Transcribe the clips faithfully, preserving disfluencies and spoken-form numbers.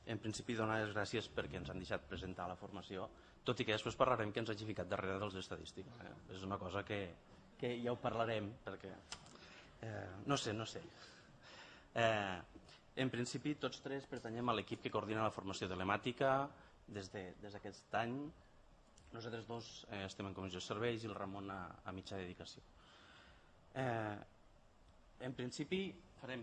en principi donar les gràcies perquè ens han deixat presentar la formació, tot i que després parlarem que ens hagi ficat darrere dels estadístics. Eh? És una cosa que, que ja ho parlarem, perquè eh, no sé, no sé. Eh, en principi tots tres pertanyem a l'equip que coordina la formació telemàtica des d'aquest de, any. Nosaltres dos eh, estem en comissió de serveis i el Ramon a, a mitjà dedicació. Eh, en principi farem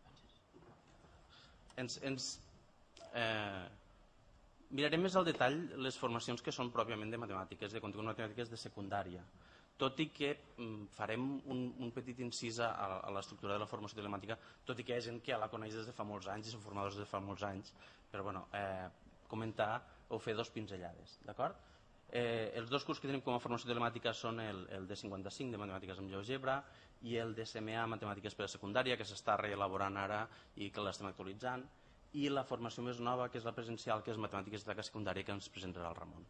ens, ens eh, mirarem més al detall les formacions que són pròpiament de matemàtiques, de contingut matemàtiques de secundària, tot i que mm, farem un, un petit incís a, a l'estructura de la formació telemàtica, tot i que hi ha gent que ja la coneix des de fa molts anys i són formadors des de fa molts anys, però bueno, eh, comentar o fer dos pinzellades, d'acord? Eh, els dos cursos que tenim com a formació telemàtica són el, el de cinquanta-cinc de matemàtiques amb GeoGebra i el de S M A matemàtiques per a secundària, que s'està reelaborant ara i que l'estem actualitzant, i la formació més nova, que és la presencial, que és matemàtiques de la secundària, que ens presentarà el Ramon.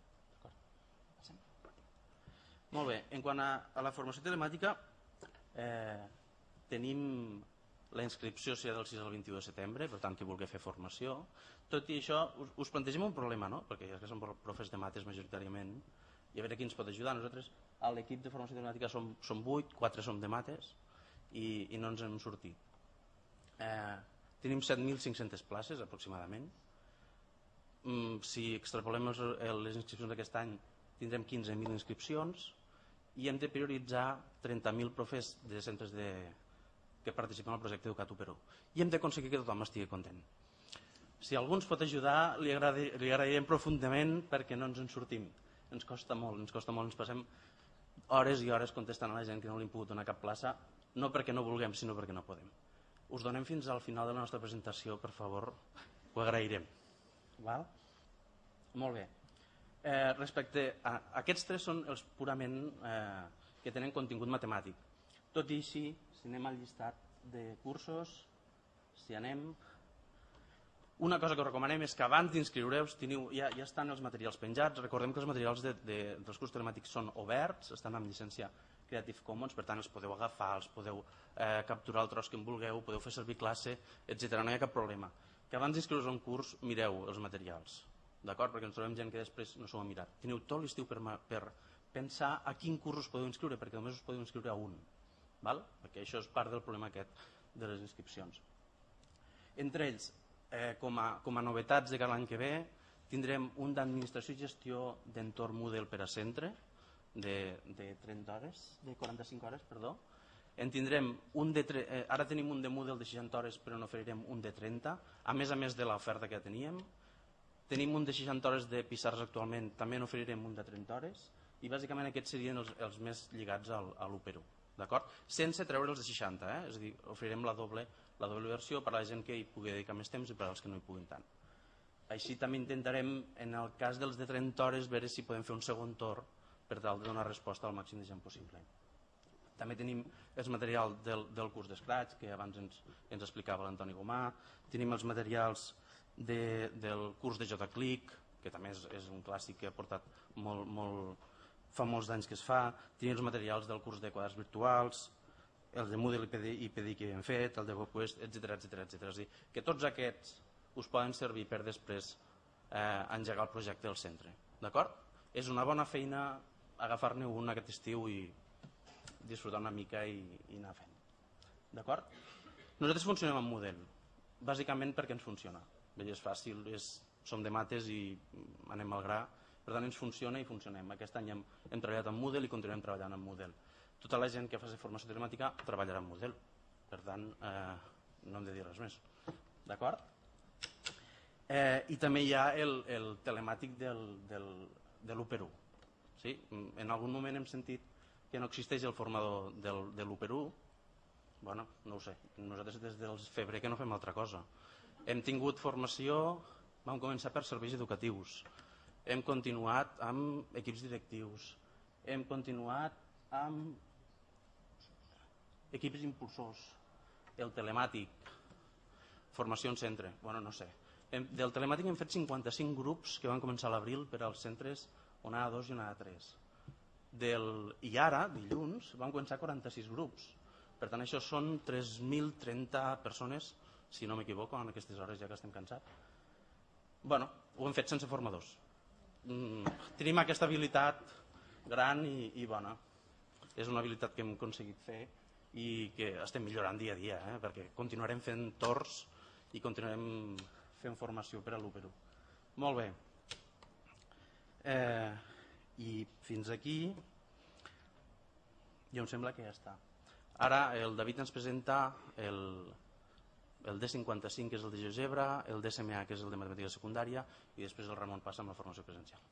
Molt bé, en quant a, a la formació telemàtica, eh, tenim la inscripció serà del sis al vint-i-u de setembre, per tant, qui vulgui fer formació. Tot i això, us, us plantegem un problema, no? Perquè ja que som profes de mates majoritàriament, i a veure qui ens pot ajudar. Nosaltres, a l'equip de formació telemàtica som, som vuit, quatre som de mates, i, i no ens hem sortit. Eh, tenim set mil cinc-centes places, aproximadament. Mm, si extrapolem els, les inscripcions d'aquest any, tindrem quinze mil inscripcions, i hem de prioritzar trenta mil profes de centres de que participen al projecte Educat u per u. I hem d'aconseguir que tothom estigui content. Si algú ens pot ajudar, li, agradi, li agrairem profundament perquè no ens en sortim. Ens costa molt, ens costa molt, ens passem hores i hores contestant a la gent que no li hem pogut donar cap plaça, no perquè no vulguem, sinó perquè no podem. Us donem fins al final de la nostra presentació, per favor, ho agrairem. Val? Molt bé. Eh, respecte a aquests tres són els purament eh, que tenen contingut matemàtic. Tot i així, si anem al llistat de cursos, si anem... Una cosa que us recomanem és que abans d'inscriure-us ja, ja estan els materials penjats. Recordem que els materials de, de, dels cursos telemàtics són oberts, estan amb llicència Creative Commons, per tant els podeu agafar, els podeu eh, capturar el tros que en vulgueu, podeu fer servir classe, etcètera. No hi ha cap problema. Que abans d'inscriure-us a un curs mireu els materials, d'acord? Perquè ens trobem gent que després no s'ho ha mirat. Teniu tot l'estiu per, per pensar a quin curs us podeu inscriure, perquè només us podeu inscriure a un. Val? Perquè això és part del problema aquest de les inscripcions. Entre ells, eh, com, a, com a novetats de cada any que ve, tindrem un d'administració i gestió d'entorn Moodle per a centre, de, de trenta hores, de quaranta-cinc hores, perdó. En tindrem un de, eh, ara tenim un de Moodle de seixanta hores, però n'oferirem un de trenta, a més a més de l'oferta que ja teníem. Tenim un de seixanta hores de pissarres actualment, també n'oferirem un de trenta hores, i bàsicament aquests serien els, els més lligats al, a l'u per u. Sense treure els de seixanta, eh? És a dir, oferirem la doble, la doble versió per a la gent que hi pugui dedicar més temps i per als que no hi puguin tant. Així també intentarem, en el cas dels de trenta hores, veure si podem fer un segon torn per tal de donar resposta al màxim de gent possible. També tenim els materials del, del curs d'Scratch, que abans ens, ens explicava l'Antoni Gomà. Tenim els materials de, del curs de JClick, que també és, és un clàssic que ha portat molt... molt fa molts anys que es fa. Tenim els materials del curs de quadres virtuals, el de Moodle i P D I que hem fet, el de WebQuest, etcètera, etcètera, etcètera. És a dir, que tots aquests us poden servir per després eh, engegar el projecte del centre. D'acord? És una bona feina agafar-ne un aquest estiu i disfrutar una mica i, i anar fent. D'acord? Nosaltres funcionem amb Moodle, bàsicament perquè ens funciona. És fàcil, és, som de mates i anem al gra. Per tant, ens funciona i funcionem. Aquest any hem, hem treballat amb Moodle i continuem treballant amb Moodle. Tota la gent que fa formació telemàtica treballarà amb Moodle. Per tant, eh, no hem de dir res més. D'acord? Eh, I també hi ha el, el telemàtic del, del, de l'u per u. Sí? En algun moment hem sentit que no existeix el formador del, de l'u per u. Bueno, no ho sé. Nosaltres des del febrer que no fem altra cosa. Hem tingut formació, vam començar per serveis educatius. Hem continuat amb equips directius, hem continuat amb equips impulsors, el telemàtic, formació en centre, bueno, no sé. Del telemàtic hem fet cinquanta-cinc grups que van començar a l'abril per als centres on A dos i on A tres. Del, I ara, dilluns, van començar quaranta-sis grups. Per tant, això són tres mil trenta persones, si no m'equivoco, en aquestes hores ja que estem cansats. bueno, ho hem fet sense formadors. Mm, tenim aquesta habilitat gran i, i bona. És una habilitat que hem aconseguit fer i que estem millorant dia a dia, eh? Perquè continuarem fent torns i continuarem fent formació per a l'u per u. Molt bé. Eh, I fins aquí jo em sembla que ja està. Ara el David ens presenta el, el D cinquanta-cinc, que és el de GeoGebra, el D S M A, que és el de matemàtica secundària, i després el Ramon passa amb la formació presencial.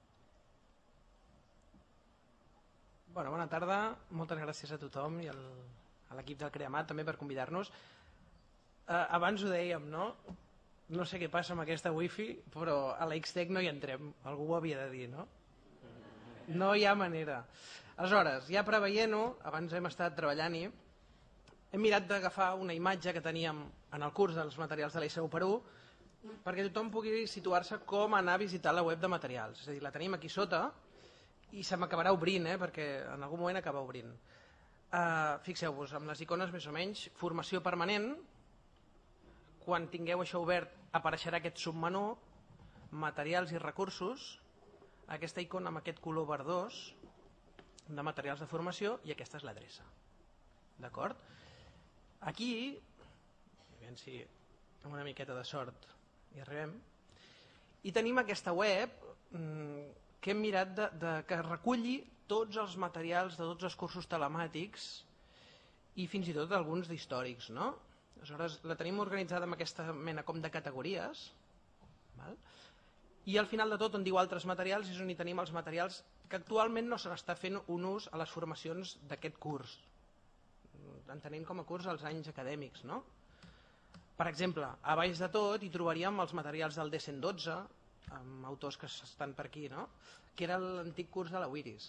Bueno, bona tarda, moltes gràcies a tothom i al, a l'equip del Creamat també per convidar-nos. Eh, abans ho dèiem, no? No sé què passa amb aquesta wifi, però a la X-Tech no hi entrem, algú ho havia de dir, no? No hi ha manera. Aleshores, ja preveient-ho, abans hem estat treballant-hi, hem mirat d'agafar una imatge que teníem en el curs dels materials de l'I C U per u perquè tothom pugui situar-se com anar a visitar la web de materials. És a dir, la tenim aquí sota i se m'acabarà obrint, eh, perquè en algun moment acaba obrint. Uh, Fixeu-vos, amb les icones més o menys, formació permanent, quan tingueu això obert apareixerà aquest submenú, materials i recursos, aquesta icona amb aquest color verdós de materials de formació i aquesta és l'adreça. D'acord? Aquí, a veure si amb una miqueta de sort hi arribem, i tenim aquesta web mmm, que hem mirat de, de, que reculli tots els materials de tots els cursos telemàtics i fins i tot alguns d'històrics, no? Aleshores, la tenim organitzada amb aquesta mena com de categories, val? I al final de tot, on diu altres materials, és on hi tenim els materials que actualment no se n'està fent un ús a les formacions d'aquest curs, entenent com a curs als anys acadèmics, no? Per exemple, a baix de tot hi trobaríem els materials del D cent dotze, amb autors que estan per aquí, no? Que era l'antic curs de la Wiris.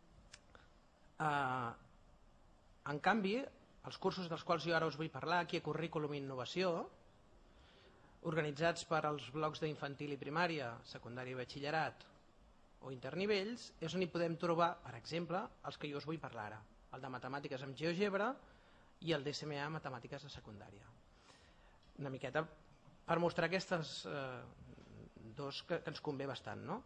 Uh, en canvi, els cursos dels quals jo ara us vull parlar, aquí a Currículum i Innovació, organitzats per als blocs d'infantil i primària, secundària i batxillerat o internivells, és on hi podem trobar, per exemple, els que jo us vull parlar ara, el de matemàtiques amb GeoGebra i el D S M A matemàtiques de secundària. Una miqueta per mostrar aquestes eh, dos que, que ens convé bastant, no?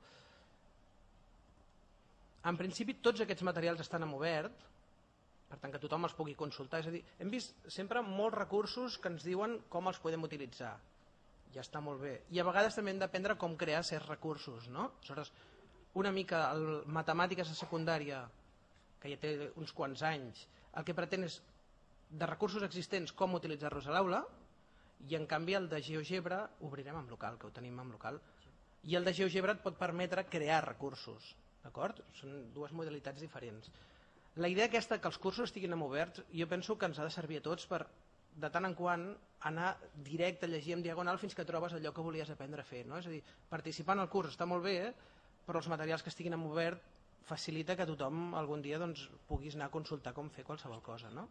En principi tots aquests materials estan en obert, per tant que tothom els pugui consultar, és a dir, hem vist sempre molts recursos que ens diuen com els podem utilitzar, ja està molt bé, i a vegades també hem d'aprendre com crear certs recursos, no? Aleshores, una mica el matemàtiques de secundària, que ja té uns quants anys, el que pretén és de recursos existents com utilitzar-los a l'aula, i en canvi el de GeoGebra obrirem amb local, que ho tenim amb local, i el de GeoGebra et pot permetre crear recursos, d'acord? Són dues modalitats diferents. La idea aquesta que els cursos estiguin en oberts jo penso que ens ha de servir a tots per de tant en quant anar directe a llegir en diagonal fins que trobes allò que volies aprendre a fer, no? És a dir, participar en el curs està molt bé, però els materials que estiguin en obert facilita que tothom algun dia doncs, puguis anar a consultar com fer qualsevol cosa, no?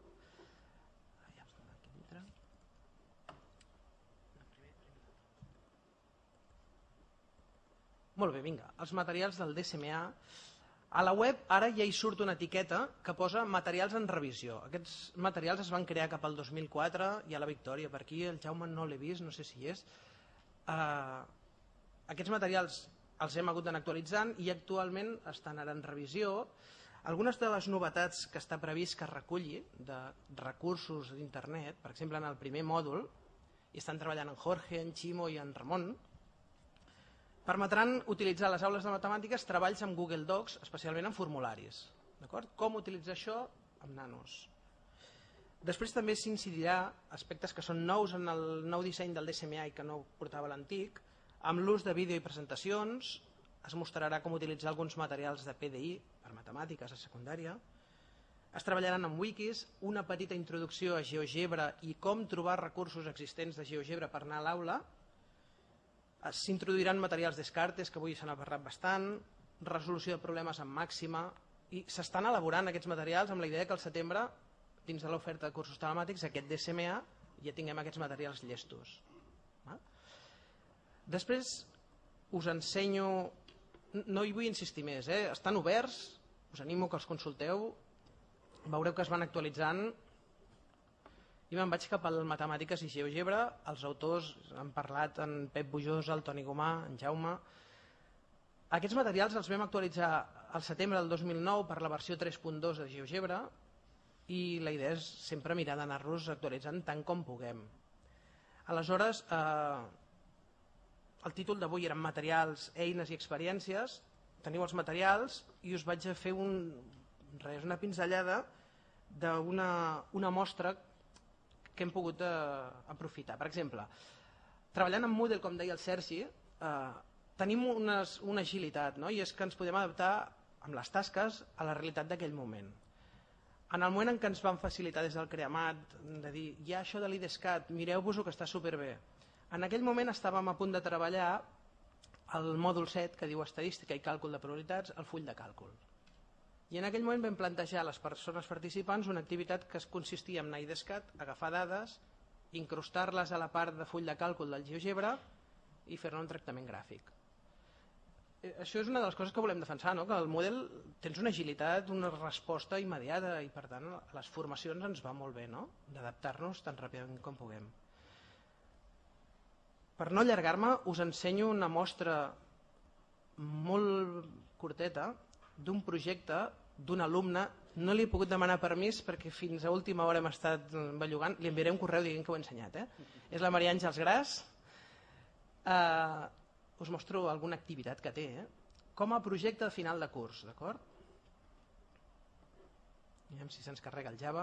Molt bé, vinga, els materials del D S M A. A la web ara ja hi surt una etiqueta que posa materials en revisió. Aquests materials es van crear cap al dos mil quatre, hi ha la Victòria per aquí, el Jaume no l'he vist, no sé si hi és. Uh, aquests materials els hem hagut d'anar actualitzant i actualment estan ara en revisió. Algunes de les novetats que està previst que reculli de recursos d'internet, per exemple en el primer mòdul, i estan treballant en Jorge, en Ximo i en Ramon, permetran utilitzar a les aules de matemàtiques treballs amb Google Docs, especialment en formularis. Com utilitzar això amb nanos? Després també s'incidirà aspectes que són nous en el nou disseny del D S M A i que no portava l'antic, amb l'ús de vídeo i presentacions, es mostrarà com utilitzar alguns materials de P D I per matemàtiques a secundària, es treballaran amb wikis, una petita introducció a GeoGebra i com trobar recursos existents de GeoGebra per anar a l'aula, s'introduiran materials Descartes, que avui se n'ha parlat bastant, resolució de problemes en màxima, i s'estan elaborant aquests materials amb la idea que al setembre, dins de l'oferta de cursos telemàtics, aquest D S M A, ja tinguem aquests materials llestos. Després us ensenyo, no hi vull insistir més, eh? Estan oberts, us animo que els consulteu, veureu que es van actualitzant i me'n vaig cap al Matemàtiques i GeoGebra. Els autors han parlat, en Pep Bujosa, el Toni Gomà, en Jaume. Aquests materials els vam actualitzar al setembre del dos mil nou per la versió tres punt dos de GeoGebra i la idea és sempre mirar d'anar-los actualitzant tant com puguem. Aleshores, eh, el títol d'avui eren materials, eines i experiències. Teniu els materials i us vaig a fer un, res, una pinzellada d'una una mostra que hem pogut eh, aprofitar. Per exemple, treballant amb Moodle, com deia el Sergi, eh, tenim unes, una agilitat, no? I és que ens podem adaptar amb les tasques a la realitat d'aquell moment. En el moment en què ens van facilitar des del Creamat de dir, hi ha això de l'IDESCAT, mireu-vos-ho que està superbé. En aquell moment estàvem a punt de treballar el mòdul set que diu estadística i càlcul de probabilitats, el full de càlcul. I en aquell moment vam plantejar a les persones participants una activitat que consistia en anar a IDESCAT, agafar dades, incrustar-les a la part de full de càlcul del GeoGebra i fer-ne un tractament gràfic. Això és una de les coses que volem defensar, no? Que el model tens una agilitat, una resposta immediata i per tant a les formacions ens va molt bé, no? D'adaptar-nos tan ràpidament com puguem. Per no allargar-me us ensenyo una mostra molt curteta d'un projecte d'un alumne. No li he pogut demanar permís perquè fins a última hora hem estat bellugant. Li enviaré un correu dient que ho he ensenyat. Eh? És la Maria Àngels Gras. Eh, us mostro alguna activitat que té, eh? Com a projecte de final de curs, d'acord? Aviam si se'ns carrega el Java.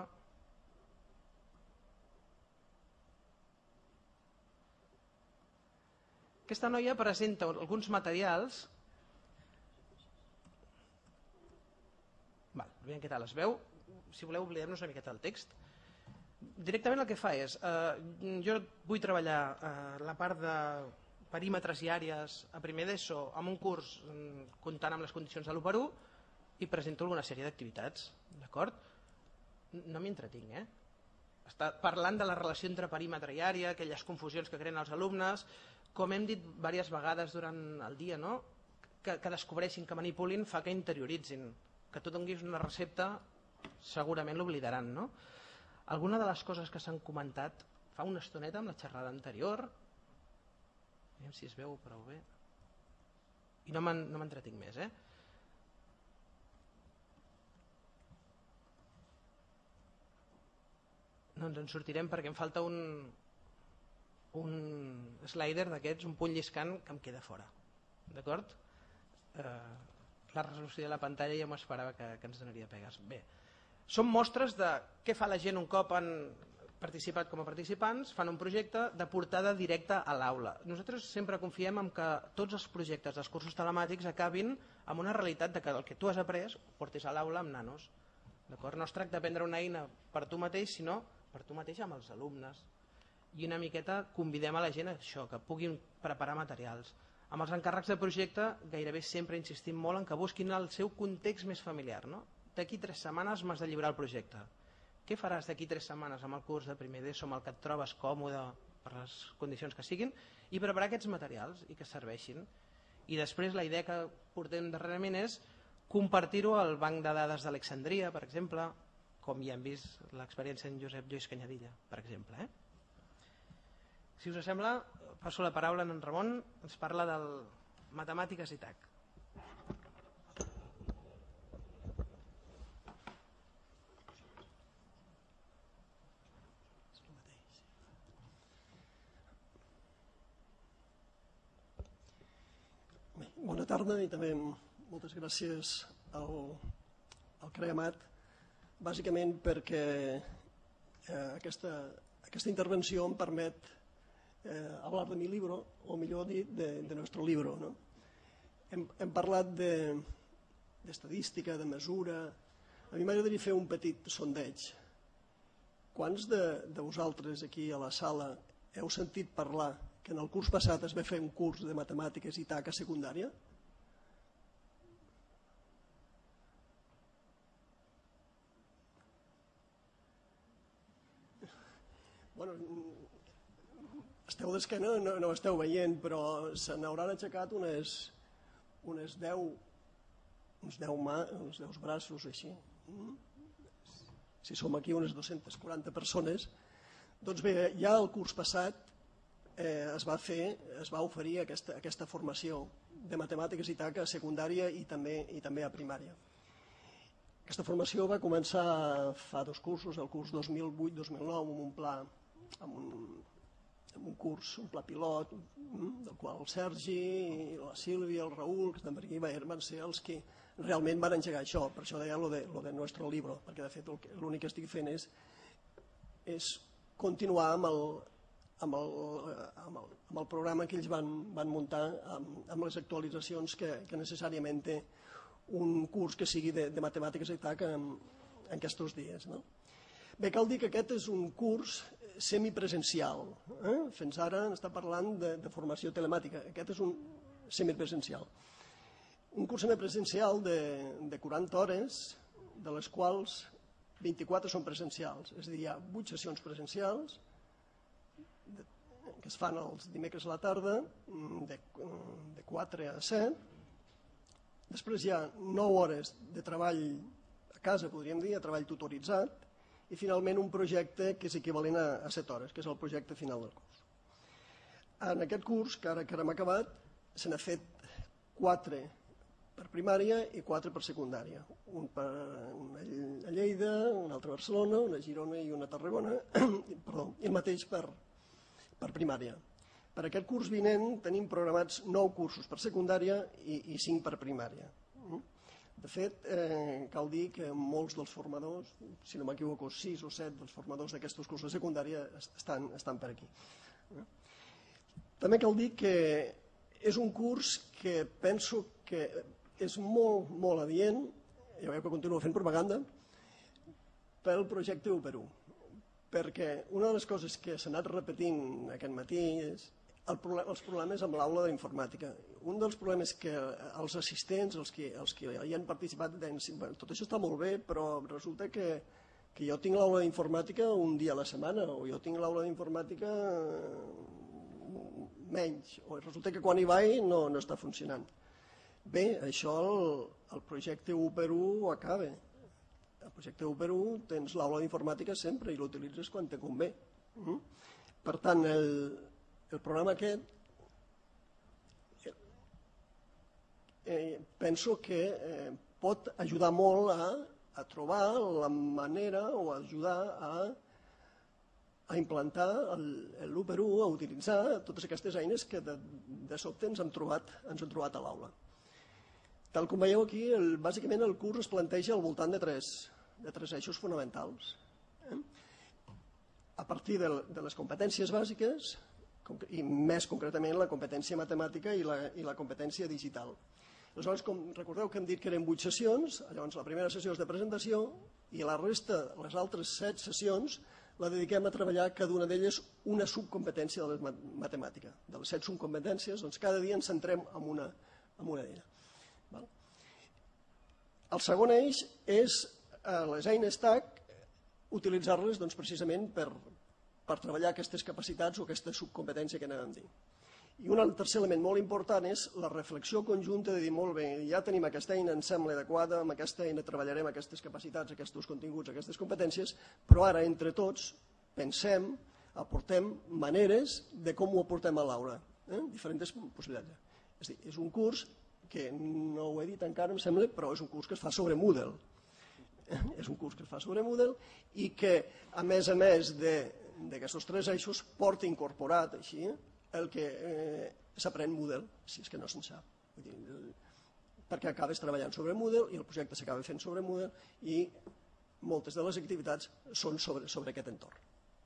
Aquesta noia presenta alguns materials. Val, aviam què tal es veu. Si voleu, oblidem-nos una miqueta del text. Directament el que fa és, eh, jo vull treballar eh, la part de perímetres i àrees a primer d'ESO amb un curs comptant amb les condicions de l'u per u i presento alguna sèrie d'activitats, d'acord? No m'hi entretinc, eh? Està parlant de la relació entre perímetre i àrea, aquelles confusions que creen els alumnes, com hem dit diverses vegades durant el dia, no? que, que descobreixin, que manipulin, fa que interioritzin, que tu donis una recepta segurament l'oblidaran, no? Alguna de les coses que s'han comentat fa una estoneta amb la xerrada anterior, aviam si es veu prou bé, i no m'entretinc no més, eh? No ens en sortirem perquè em falta un, un slider d'aquests, un punt lliscant que em queda fora, d'acord? Eh, la resolució de la pantalla ja m'ho esperava que, que ens donaria pegues. Bé, són mostres de què fa la gent un cop han participat com a participants, fan un projecte de portada directa a l'aula. Nosaltres sempre confiem en que tots els projectes dels cursos telemàtics acabin amb una realitat de que el que tu has après ho portis a l'aula amb nanos. No es tracta de prendre una eina per tu mateix, sinó per tu mateix amb els alumnes. I una miqueta convidem a la gent a això, que puguin preparar materials. Amb els encàrrecs de projecte gairebé sempre insistim molt en que busquin el seu context més familiar. No? D'aquí tres setmanes m'has de lliurar el projecte. Què faràs d'aquí tres setmanes amb el curs de primer d'ESO, amb el que et trobes còmode per les condicions que siguin, i preparar aquests materials i que serveixin. I després la idea que portem darrerament és compartir-ho al banc de dades d'Alexandria, per exemple, com ja hem vist l'experiència en Josep Lluís Canyadilla, per exemple. Eh? Si us sembla, passo la paraula a en Ramon, ens parla del Matemàtiques i T A C. Bona tarda i també moltes gràcies al, al Creamat, bàsicament perquè eh, aquesta, aquesta intervenció em permet eh, hablar de mi libro, o millor dit, de, de nuestro libro. ¿No? Hem, hem parlat d'estadística, de, de mesura. A mi m'agradaria fer un petit sondeig. Quants de, de vosaltres aquí a la sala heu sentit parlar que en el curs passat es va fer un curs de matemàtiques i T A C a secundària? Bueno, esteu d'esquena, no, no ho esteu veient, però se n'hauran aixecat unes, unes deu, uns deu, mà, uns deu braços així. Si som aquí unes dues-centes quaranta persones, Doncs bé, ja el curs passat eh, es va fer, es va oferir aquesta, aquesta formació de matemàtiques i tac a secundària i també, i també a primària. Aquesta formació va començar fa dos cursos, el curs dos mil vuit dos mil nou, amb un pla, amb un, amb un curs, un pla pilot, del qual el Sergi, la Sílvia, el Raül, que estan per aquí, van ser els que realment van engegar això. Per això deia lo de, lo de Nuestro Libro, perquè de fet l'únic que estic fent és, és continuar amb el, amb el, amb el, amb el programa que ells van, van muntar, amb, amb les actualitzacions que, que necessàriament té un curs que sigui de, de matemàtiques i tac en, en aquests dies. No? Bé, cal dir que aquest és un curs semipresencial. Eh? Fins ara està parlant de, de formació telemàtica. Aquest és un semipresencial. Un curs semipresencial de, de quaranta hores, de les quals vint-i-quatre són presencials. És a dir, hi ha vuit sessions presencials de, que es fan els dimecres a la tarda, de, de quatre a set. Després hi ha nou hores de treball a casa, podríem dir, de treball tutoritzat, i finalment un projecte que és equivalent a, a set hores, que és el projecte final del curs. En aquest curs, que ara que hem acabat, se n'ha fet quatre per primària i quatre per secundària. Un per una a Lleida, un altre a Barcelona, una a Girona i una a Tarragona, perdó, i el mateix per, per primària. Per aquest curs vinent tenim programats nou cursos per secundària i, i cinc per primària. De fet, eh, cal dir que molts dels formadors, si no m'equivoco, sis o set dels formadors d'aquests cursos de secundària estan, estan per aquí. També cal dir que és un curs que penso que és molt, molt adient, ja veieu que continuo fent propaganda, pel projecte u per u. Perquè una de les coses que s'ha anat repetint aquest matí és el problema, els problemes amb l'aula d'informàtica. Un dels problemes que els assistents, els que, els que hi han participat, deien, bueno, tot això està molt bé, però resulta que, que jo tinc l'aula d'informàtica un dia a la setmana, o jo tinc l'aula d'informàtica menys, o resulta que quan hi vaig no, no està funcionant. Bé, això el, el projecte u per u ho acaba. El projecte u per u tens l'aula d'informàtica sempre i l'utilitzes quan te convé. Mm? Per tant, el, el programa aquest eh, penso que eh, pot ajudar molt a, a trobar la manera o ajudar a, a implantar l'u per u, a utilitzar totes aquestes eines que de, de sobte ens hem trobat, ens hem trobat a l'aula. Tal com veieu aquí, el, bàsicament el curs es planteja al voltant de tres, de tres eixos fonamentals. Eh? A partir de, de les competències bàsiques, i més concretament la competència matemàtica i la, i la competència digital. Aleshores, com recordeu que hem dit que eren vuit sessions, llavors la primera sessió és de presentació i la resta, les altres set sessions, la dediquem a treballar cada una d'elles una subcompetència de la matemàtica. De les set subcompetències, doncs cada dia ens centrem en una, en una d'elles. El segon eix és eh, les eines tac, utilitzar-les doncs, precisament per, per treballar aquestes capacitats o aquesta subcompetència que anàvem a dir. I un tercer element molt important és la reflexió conjunta de dir, molt bé, ja tenim aquesta eina, ens sembla adequada, amb aquesta eina treballarem aquestes capacitats, aquests continguts, aquestes competències, però ara, entre tots, pensem, aportem maneres de com ho aportem a l'aula, eh? Diferents possibilitats. És dir, és un curs que no ho he dit encara, em sembla, però és un curs que es fa sobre Moodle. Eh? És un curs que es fa sobre Moodle i que, a més a més d'aquests tres eixos, porta incorporat així el que eh, s'aprèn Moodle, si és que no se'n sap. Vull dir, el, perquè acabes treballant sobre Moodle i el projecte s'acaba fent sobre Moodle i moltes de les activitats són sobre, sobre aquest entorn.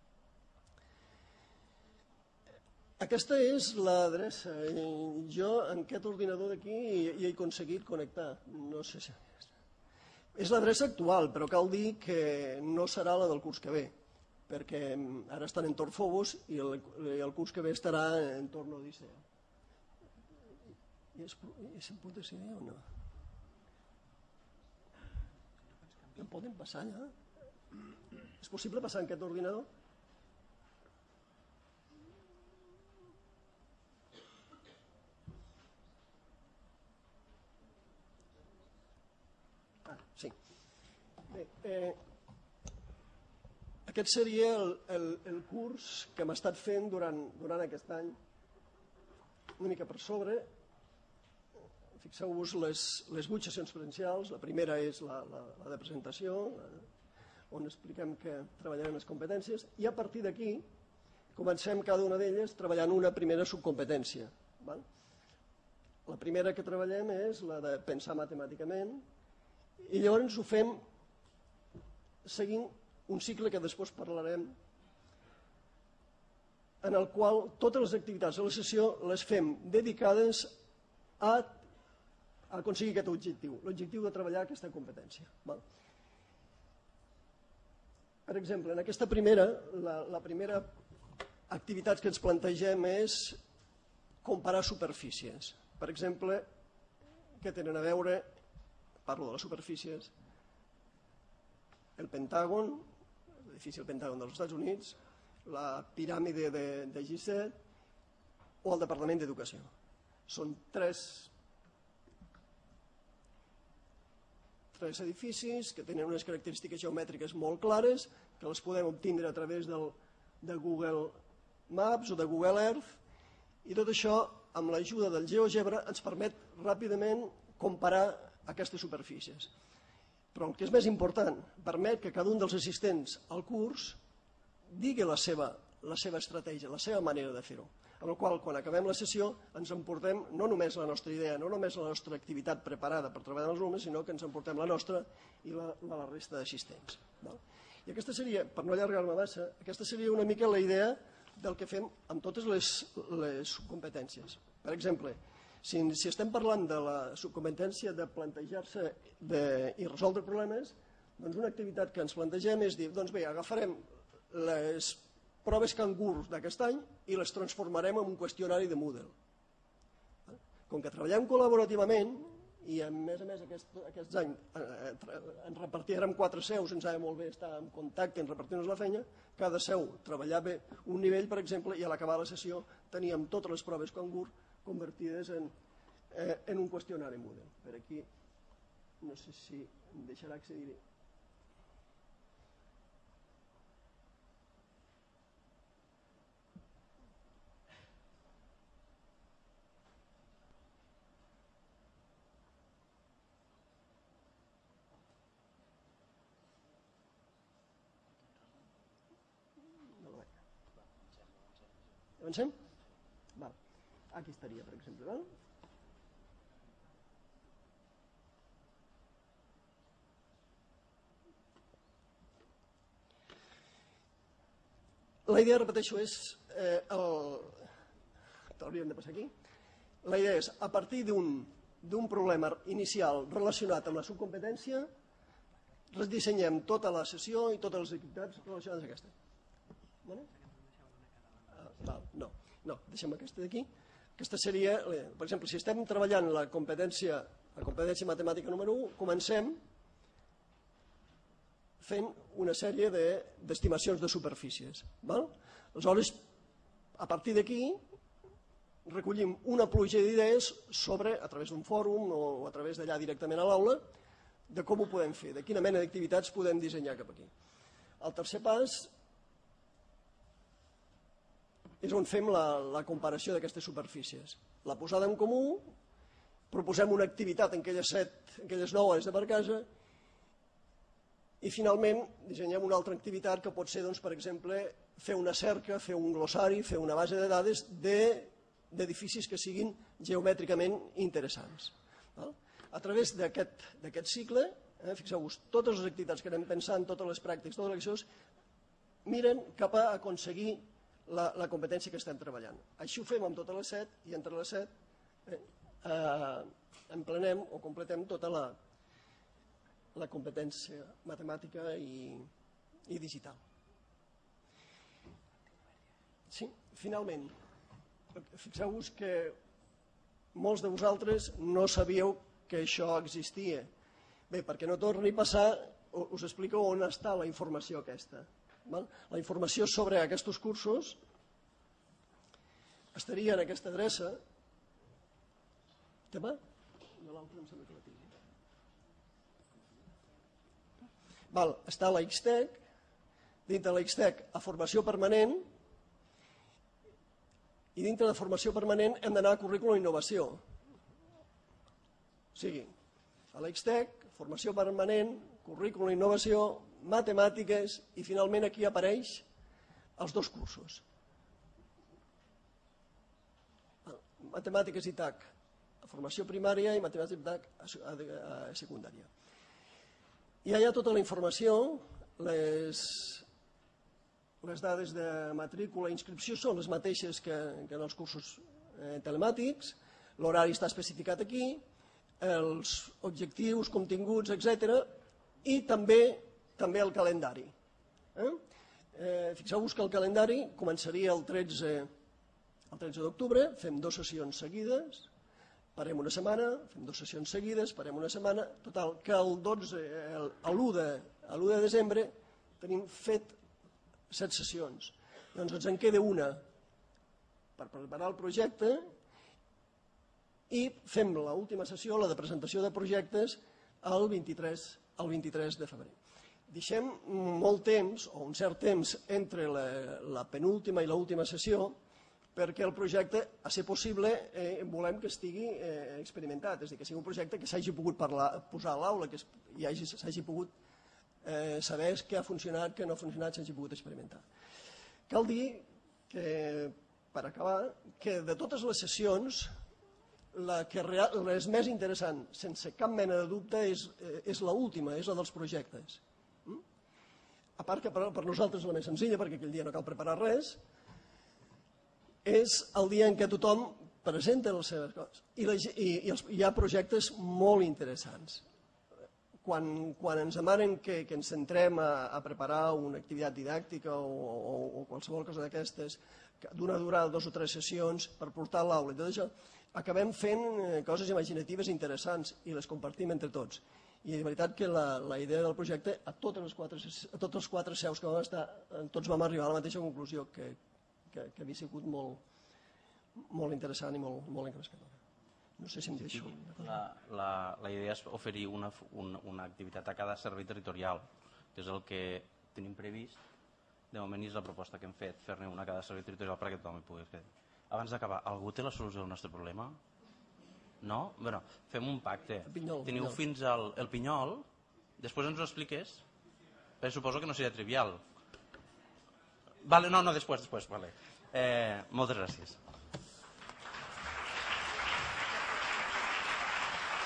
Aquesta és l'adreça. Jo en aquest ordinador d'aquí hi he aconseguit connectar. No sé si... És l'adreça actual, però cal dir que no serà la del curs que ve, perquè ara estan en torn Phobos i el, el curs que ve estarà en torn Odissea. I, es, i se'n pot decidir o no? No poden passar allà? És possible passar en aquest ordinador? Ah, sí. Bé, eh, Aquest seria el, el, el curs que hem estat fent durant, durant aquest any, una mica per sobre. Fixeu-vos les, les vuit sessions presencials. La primera és la, la, la de presentació, la, on expliquem que treballarem les competències, i a partir d'aquí comencem cada una d'elles treballant una primera subcompetència. Val? La primera que treballem és la de pensar matemàticament, i llavors ho fem seguint un cicle que després parlarem, en el qual totes les activitats de la sessió les fem dedicades a, a aconseguir aquest objectiu, l'objectiu de treballar aquesta competència. Val? Per exemple, en aquesta primera, la, la primera activitat que ens plantegem és comparar superfícies. Per exemple, que tenen a veure, parlo de les superfícies, el Pentàgon, l'edifici del Pentàgon dels Estats Units, la piràmide de, de Gizeh o el Departament d'Educació. Són tres, tres edificis que tenen unes característiques geomètriques molt clares, que les podem obtindre a través del, de Google Maps o de Google Earth, i tot això, amb l'ajuda del GeoGebra, ens permet ràpidament comparar aquestes superfícies. Però el que és més important, permet que cada un dels assistents al curs digui la seva, la seva estratègia, la seva manera de fer-ho. Amb la qual, quan acabem la sessió, ens emportem no només la nostra idea, no només la nostra activitat preparada per treballar amb els alumnes, sinó que ens emportem la nostra i la de la resta d'assistents. I aquesta seria, per no allargar-me massa, aquesta seria una mica la idea del que fem amb totes les, les competències. Per exemple, Si, si estem parlant de la subcompetència de plantejar-se i resoldre problemes, doncs una activitat que ens plantegem és dir, doncs bé, agafarem les proves cangur d'aquest any i les transformarem en un qüestionari de Moodle. Com que treballem col·laborativament, i a més a més aquest, aquests anys eh, ens repartirem quatre seus, ens ha de molt bé estar en contacte, en repartir-nos la feina, cada seu treballava un nivell, per exemple, i a l'acabar la sessió teníem totes les proves cangur convertides en, eh, en un qüestionari Moodle. Per aquí, no sé si em deixarà accedir-hi. No la veig. Avancem? Val. Aquí estaria, per exemple. Val? La idea, repeteixo, és... Eh, el... T'hauríem de passar aquí. La idea és, a partir d'un problema inicial relacionat amb la subcompetència, redissenyem tota la sessió i totes les activitats relacionades amb aquesta. Vale? Ah, val, no, no, deixem aquesta d'aquí. Aquesta seria, per exemple, si estem treballant la competència, la competència matemàtica número u, comencem fent una sèrie d'estimacions de, de superfícies. Val? Aleshores, a partir d'aquí, recollim una pluja d'idees sobre, a través d'un fòrum o a través d'allà directament a l'aula, de com ho podem fer, de quina mena d'activitats podem dissenyar cap aquí. El tercer pas és on fem la, la comparació d'aquestes superfícies. La posada en comú, proposem una activitat en aquelles, set, en aquelles nou hores de per casa i finalment dissenyem una altra activitat que pot ser, doncs, per exemple, fer una cerca, fer un glossari, fer una base de dades d'edificis que siguin geomètricament interessants. Val? A través d'aquest cicle, eh, fixeu-vos, totes les activitats que anem pensant, totes les pràctiques, totes les accions, miren cap a aconseguir La, la competència que estem treballant. Així ho fem amb totes les set i entre les set eh, eh, emplenem o completem tota la, la competència matemàtica i, i digital. Sí, finalment, fixeu-vos que molts de vosaltres no sabíeu que això existia. Bé, perquè no torni a passar, us explico on està la informació aquesta. La informació sobre aquests cursos estaria en aquesta adreça. Tema? No, l'altre em sembla que la tingui. Val, està a la Ixtec, dintre de l'X-Tec a formació permanent, i dintre de formació permanent hem d'anar a currículum d'innovació. O sigui, a l'X-Tec, formació permanent, currículum d'innovació, matemàtiques, i finalment aquí apareix els dos cursos. Matemàtiques i T A C a formació primària i matemàtiques i T A C a secundària. I hi ha tota la informació, les, les dades de matrícula i inscripció són les mateixes que, que en els cursos eh, telemàtics, l'horari està especificat aquí, els objectius, continguts, etcètera, i també, també el calendari. Eh? Eh, Fixeu-vos que el calendari començaria el tretze el tretze d'octubre, fem dues sessions seguides, parem una setmana, fem dues sessions seguides, parem una setmana, total, que el dotze, l'u de desembre tenim fet set sessions. Doncs ens en queda una per preparar el projecte i fem l'última sessió, la de presentació de projectes, el vint-i-tres, el vint-i-tres de febrer. Deixem molt temps, o un cert temps, entre la, la penúltima i l'última sessió, perquè el projecte, a ser possible, eh, volem que estigui eh, experimentat, és a dir, que sigui un projecte que s'hagi pogut parlar, posar a l'aula, que s'hagi pogut eh, saber què ha funcionat, què no ha funcionat, s'hagi pogut experimentar. Cal dir, que, per acabar, que de totes les sessions, la que real, és més interessant, sense cap mena de dubte, és, eh, és l'última, és la dels projectes. Mm? A part que per, per nosaltres és la més senzilla, perquè aquell dia no cal preparar res, és el dia en què tothom presenta les seves coses. I, la, i, i els, hi ha projectes molt interessants. Quan, quan ens demanen que, que ens centrem a, a preparar una activitat didàctica o, o, o qualsevol cosa d'aquestes, d'una durada de dues o tres sessions per portar a l'aula i tot això, acabem fent coses imaginatives interessants i les compartim entre tots. I de veritat que la, la idea del projecte, a totes les quatre, a tots els quatre seus que vam estar, tots vam arribar a la mateixa conclusió, que que, que havia sigut molt, molt interessant i molt, molt engrescadora. No sé si em deixo. La, la, la idea és oferir una, una, una activitat a cada servei territorial, que és el que tenim previst. De moment és la proposta que hem fet, fer-ne una a cada servei territorial perquè tothom hi pugui fer. Abans d'acabar, algú té la solució del nostre problema? No? Bé, fem un pacte. Pinyol, Teniu Pinyol. fins al el Pinyol, després ens ho expliques? Perquè suposo que no seria trivial. Vale, no, no, després, després, vale. Eh, moltes gràcies.